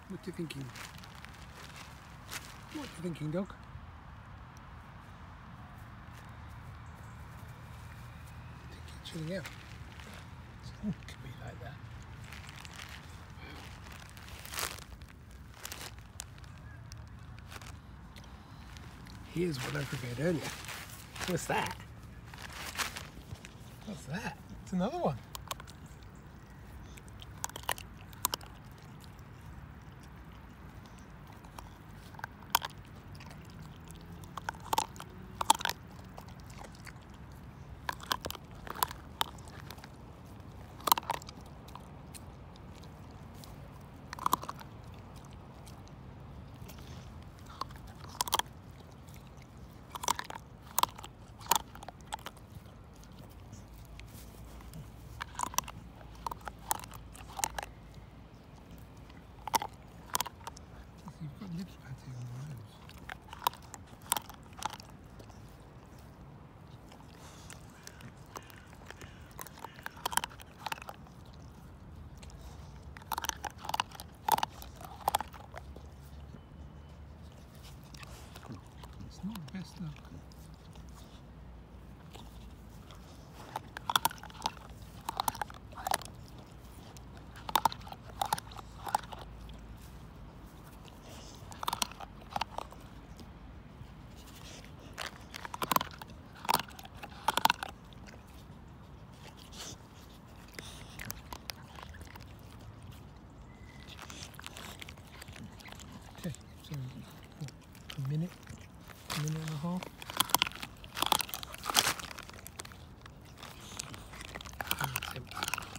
What are you thinking? What are you thinking, dog? I think you're chilling out. It could be like that. Here's what I prepared earlier. What's that? What's that? It's another one. You've got lips patting on your nose. It's not the best look. Okay, so a minute and a half. And it's empty.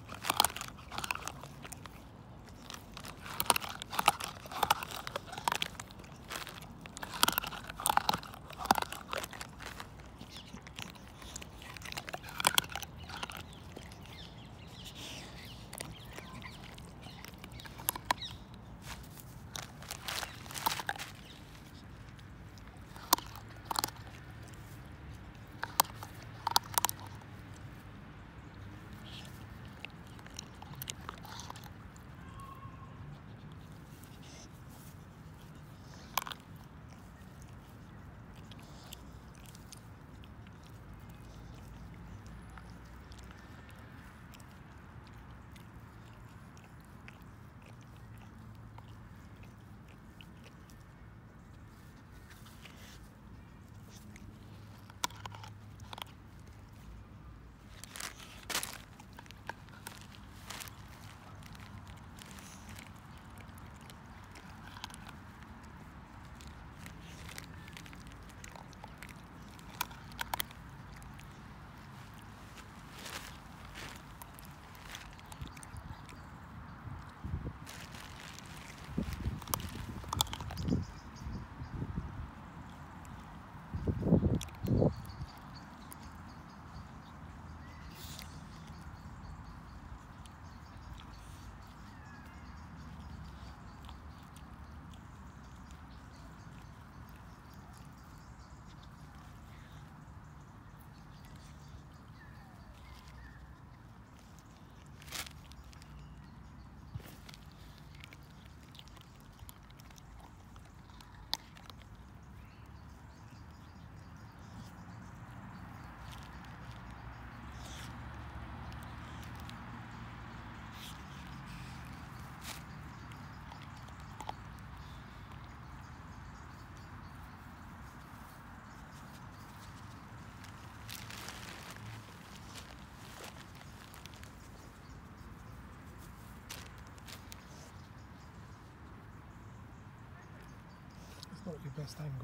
It's not your best angle.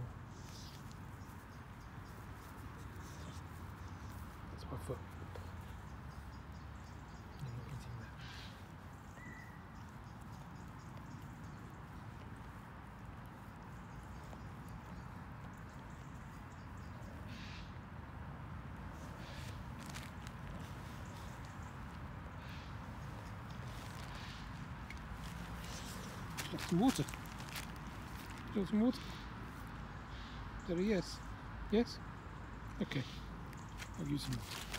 That's my foot. I'm not eating that. Some water. Do you want some water? Is that a yes? Yes? Okay. I'll use some water.